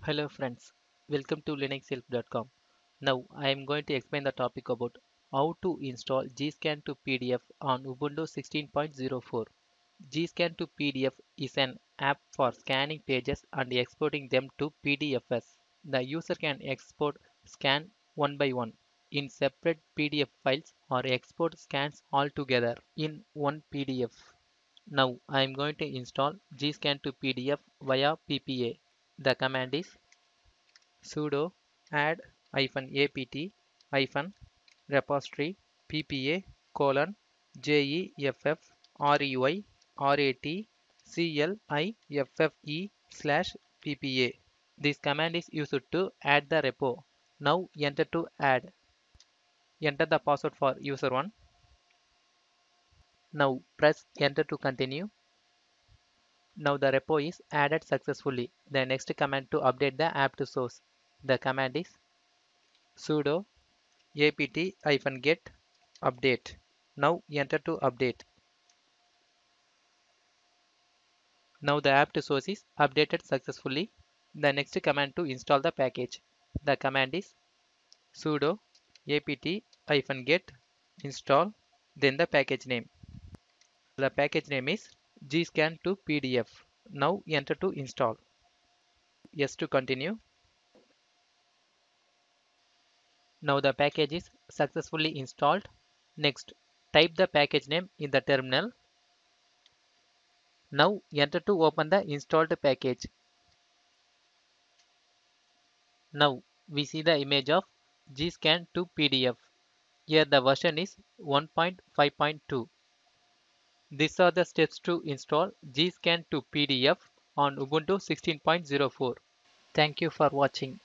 Hello friends, welcome to linuxhelp.com. Now I am going to explain the topic about how to install Gscan to PDF on Ubuntu 16.04. Gscan to PDF is an app for scanning pages and exporting them to PDFs. The user can export scan one by one in separate PDF files or export scans all together in one PDF. Now I am going to install Gscan to PDF via PPA. The command is sudo add -apt repository ppa jeff rui rat cliffe/ppa. This command is used to add the repo. Now enter to add. Enter the password for user 1. Now press enter to continue. Now the repo is added successfully. The next command to update the app to source. The command is sudo apt-get update. Now enter to update. Now the app to source is updated successfully. The next command to install the package. The command is sudo apt-get install, then the package name. The package name is gscan to pdf. Now enter to install. Yes to continue. Now the package is successfully installed. Next, type the package name in the terminal. Now enter to open the installed package. Now we see the image of Gscan to PDF. Here the version is 1.5.2. These are the steps to install Gscan to PDF on Ubuntu 16.04. Thank you for watching.